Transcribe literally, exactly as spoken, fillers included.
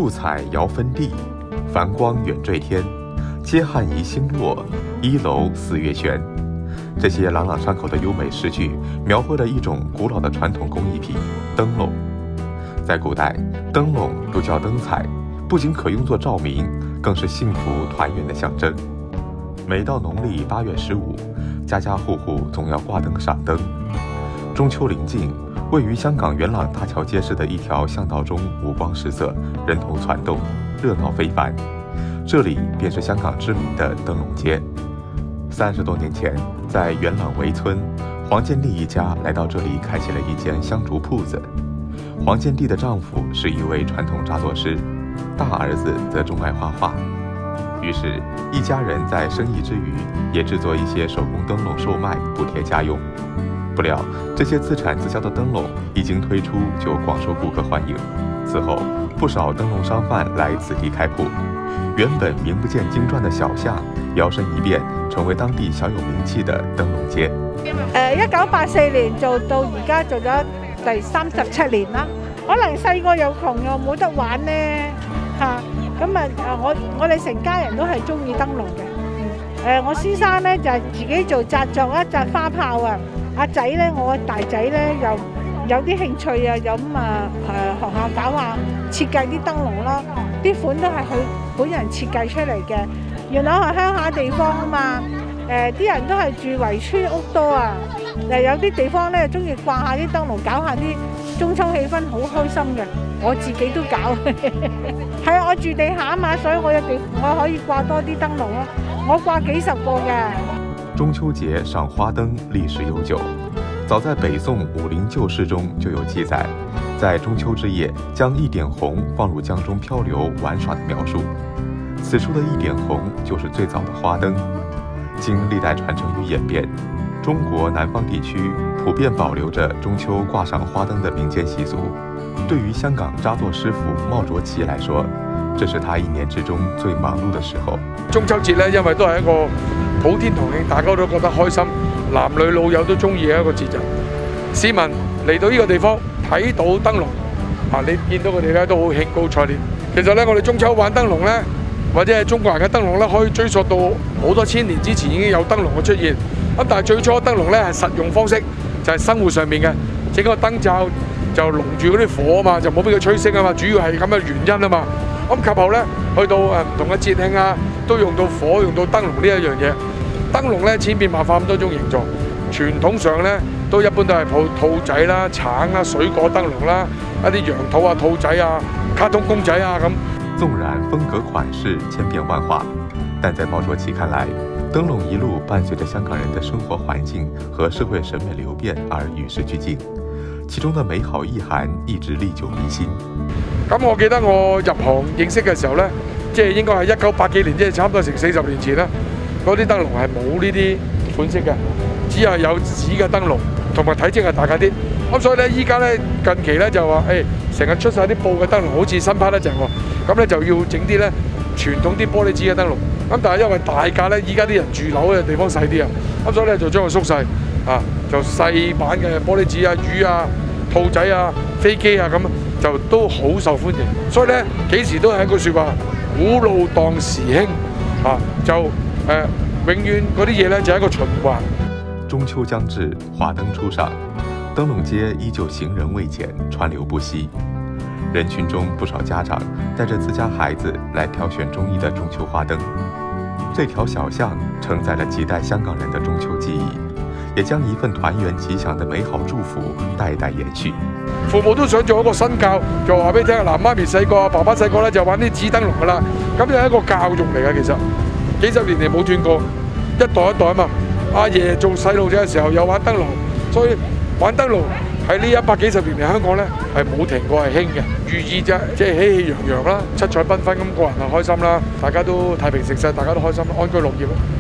雾彩遥分地，繁光远坠天。接汉仪星落，一楼四月悬。这些朗朗上口的优美诗句，描绘了一种古老的传统工艺品——灯笼。在古代，灯笼又叫灯彩，不仅可用作照明，更是幸福团圆的象征。每到农历八月十五，家家户户总要挂灯赏灯。中秋临近，位于香港元朗大桥街市的一条巷道中，五光十色，人头攒动，热闹非凡。这里便是香港知名的灯笼街。三十多年前，在元朗围村，黄建利一家来到这里开起了一间香烛铺子。黄建利的丈夫是一位传统扎作师，大儿子则钟爱画画。于是，一家人在生意之余，也制作一些手工灯笼售卖，补贴家用。不料，这些自产自销的灯笼一经推出，就广受顾客欢迎。此后，不少灯笼商贩来此地开铺。原本名不见经传的小巷，摇身一變，成為當地小有名氣的燈籠街。 誒，一九八四年做到而家做咗第三十七年啦。可能細個又窮又冇得玩呢，嚇咁啊！我我哋成家人都係中意燈籠嘅。誒，我先生咧就係自己做製作一紮花炮啊。阿仔咧，我大仔咧又有啲興趣啊，咁啊誒學校搞下設計啲燈籠咯。啲款都係佢本人設計出嚟嘅。元朗係鄉下地方啊嘛，誒啲人都係住圍村屋多啊。誒有啲地方咧中意掛下啲燈籠，搞下啲中秋氣氛，好開心嘅。我自己都搞，係啊，我住地下啊嘛，所以我有地我可以掛多啲燈籠咯。我掛幾十個嘅。 中秋節賞花燈歷史悠久，早在北宋武林舊事中就有記載。在中秋之夜，將一點紅放入江中漂流玩耍的描述。此處的一點紅就是最早的花燈。經歷代傳承與演變，中國南方地區普遍保留着中秋掛賞花燈的民間習俗。對於香港紮作師傅茂卓奇來說，這是他一年之中最忙碌的時候。 中秋節咧，因為都係一個普天同慶，大家都覺得開心，男女老幼都中意嘅一個節日。市民嚟到呢個地方，睇到燈籠，啊！你見到佢哋咧都好興高采烈。其實咧，我哋中秋玩燈籠咧，或者係中國人嘅燈籠咧，可以追溯到好多千年之前已經有燈籠嘅出現。咁但係最初燈籠咧係實用方式，就係生活上面嘅，整個燈罩就籠住嗰啲火啊嘛，就冇俾佢吹熄啊嘛，主要係咁嘅原因啊嘛。咁及後咧，去到誒唔同嘅節慶啊，都用到火，用到燈籠呢一樣嘢。燈籠咧千變萬化咁多種形狀，傳統上咧。都一般都係抱兔仔啦、橙啦、水果燈籠啦，一啲羊肚啊、兔仔啊、卡通公仔啊咁。 縱然風格款式千變萬化，但在茂卓奇看來，燈籠一路伴隨着香港人的生活環境和社會審美流變而與時俱進，其中的美好意涵一直歷久彌新。 咁我記得我入行認識嘅時候呢，即係應該係一九八幾年，即係差唔多成四十年前啦。嗰啲燈籠係冇呢啲款式嘅，只係有紙嘅燈籠。同埋體積係大架啲，咁所以咧，依家咧近期咧就話，誒成日出晒啲布嘅燈籠，好似新派得滯喎，咁咧就要整啲咧傳統啲玻璃紙嘅燈籠，咁但係因為大架咧，依家啲人住樓嘅地方細啲啊，咁所以咧就將佢縮細，啊就細版嘅玻璃紙啊、魚啊、兔仔啊、飛機啊咁，就都好受歡迎。所以咧幾時都係一句説話，古老當時興，啊就誒、呃、永遠嗰啲嘢咧就係一個循環。 中秋將至，華燈初上，燈籠街依舊行人未減，川流不息。人群中不少家長帶着自家孩子來挑選中意的中秋花燈。這條小巷承載了幾代香港人的中秋記憶，也將一份團圓吉祥的美好祝福代代延續。 父母都想做一個新教，就話俾你聽，嗱媽咪細個，爸爸細個咧就玩啲紙燈籠噶啦，咁就係一個教育嚟嘅。其實幾十年嚟冇斷過，一代一代啊嘛。阿爺做細路仔嘅時候有玩燈籠，所以玩燈籠喺呢一百幾十年嚟香港咧係冇停過，係興嘅，寓意啫，即係喜氣洋洋啦，七彩繽紛咁，個人係開心啦，大家都太平盛世，大家都開心，安居樂業啦。